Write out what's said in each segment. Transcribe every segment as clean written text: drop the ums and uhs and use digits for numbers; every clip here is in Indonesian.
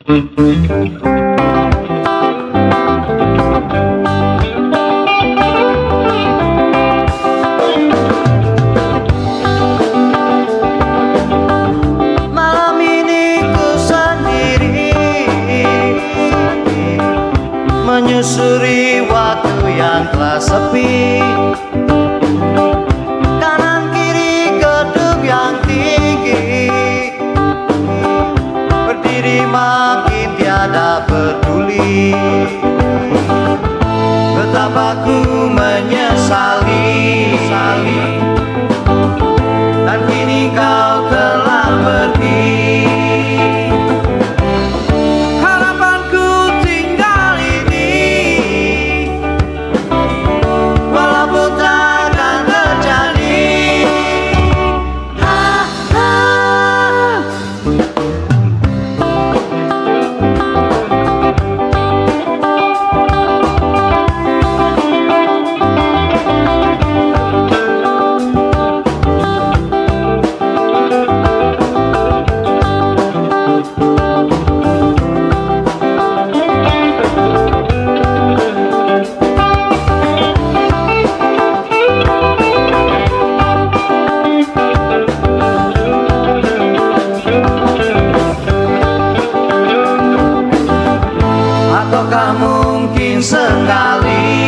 Malam ini ku sendiri menyusuri waktu yang telah sepi. Kanan kiri gedung yang tinggi, berdiri makin tiada peduli. Betapa ku menyesali, dan kini kau telah pergi. Harapanku tinggal ini, walaupun takkan terjadi. Ataukah mungkin sekali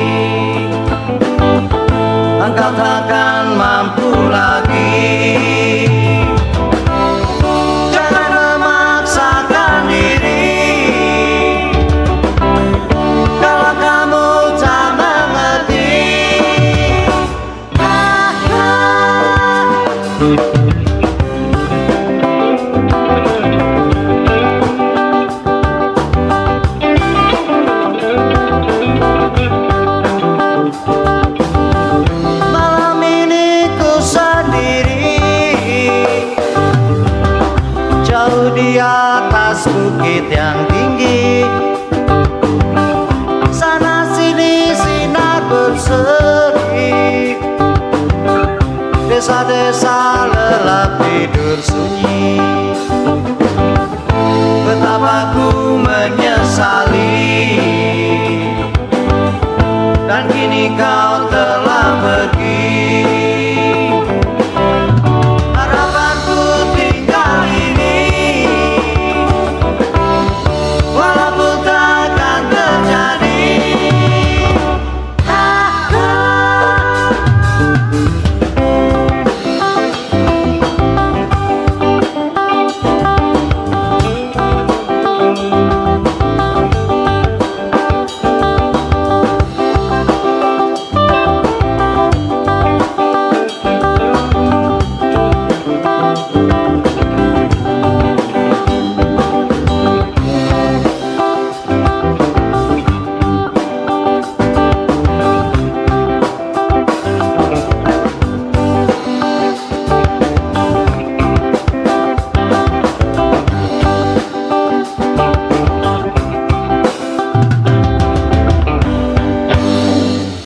engkau takkan mampu lagi? Jangan memaksakan diri kalau kamu tak mengerti. Malam ini ku sendiri, jauh di atas bukit yang tinggi. Sana sini sinar berseri, desa-desa lelap tidur sunyi. Betapa ku menyesali, dan kini kau